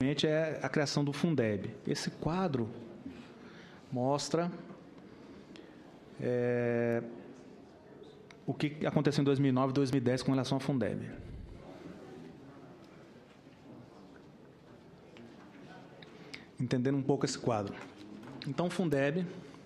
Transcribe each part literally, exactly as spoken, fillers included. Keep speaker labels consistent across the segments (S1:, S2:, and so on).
S1: é a criação do Fundeb. Esse quadro mostra é, o que aconteceu em dois mil e nove e dois mil e dez com relação ao Fundeb. Entendendo um pouco esse quadro. Então, o Fundeb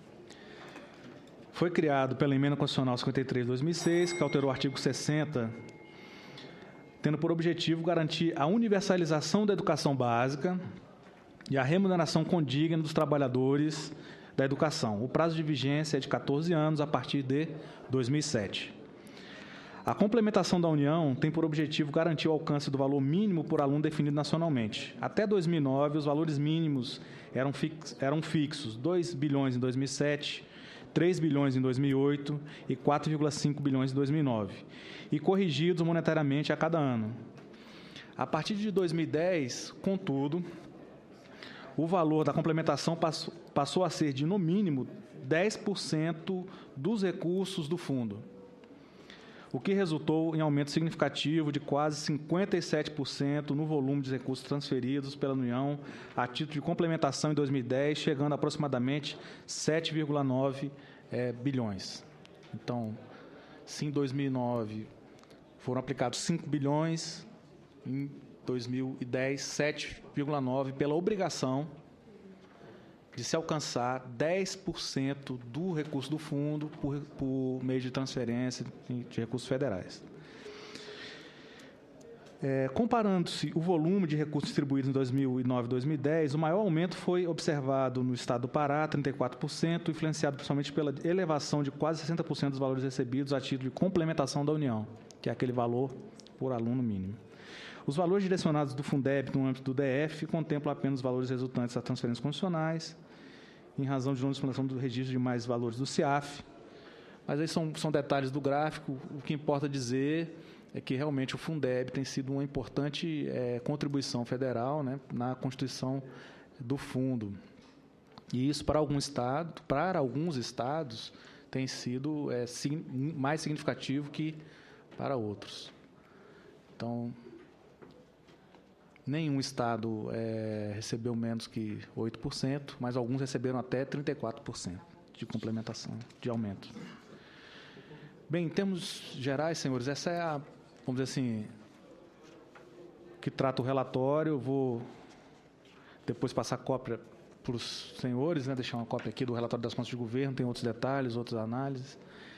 S1: foi criado pela Emenda Constitucional cinquenta e três de dois mil e seis, que alterou o artigo sessenta, tendo por objetivo garantir a universalização da educação básica e a remuneração condigna dos trabalhadores da educação. O prazo de vigência é de quatorze anos, a partir de dois mil e sete. A complementação da União tem por objetivo garantir o alcance do valor mínimo por aluno definido nacionalmente. Até dois mil e nove, os valores mínimos eram, fix, eram fixos, dois bilhões em dois mil e sete, três bilhões em dois mil e oito e quatro vírgula cinco bilhões em dois mil e nove, e corrigidos monetariamente a cada ano. A partir de dois mil e dez, contudo, o valor da complementação passou, passou a ser de, no mínimo, dez por cento dos recursos do fundo, o que resultou em aumento significativo de quase cinquenta e sete por cento no volume de recursos transferidos pela União a título de complementação em dois mil e dez, chegando a aproximadamente sete vírgula nove é, bilhões. Então, se em dois mil e nove foram aplicados cinco bilhões, em dois mil e dez, sete vírgula nove, pela obrigação de se alcançar dez por cento do recurso do fundo por, por meio de transferência de recursos federais. É, comparando-se o volume de recursos distribuídos em dois mil e nove e dois mil e dez, o maior aumento foi observado no estado do Pará, trinta e quatro por cento, influenciado principalmente pela elevação de quase sessenta por cento dos valores recebidos a título de complementação da União, que é aquele valor por aluno mínimo. Os valores direcionados do Fundeb no âmbito do D F contemplam apenas os valores resultantes das transferências constitucionais, em razão de não disponibilização do registro de mais valores do CIAF. Mas aí são, são detalhes do gráfico. O que importa dizer é que realmente o Fundeb tem sido uma importante é, contribuição federal, né, na constituição do fundo. E isso, para algum estado, para alguns estados, tem sido é, sim, mais significativo que para outros. Então, nenhum estado é, recebeu menos que oito por cento, mas alguns receberam até trinta e quatro por cento de complementação, de aumento. Bem, em termos gerais, senhores, essa é a, vamos dizer assim, que trata o relatório. Eu vou depois passar a cópia para os senhores, né, deixar uma cópia aqui do relatório das contas de governo, tem outros detalhes, outras análises.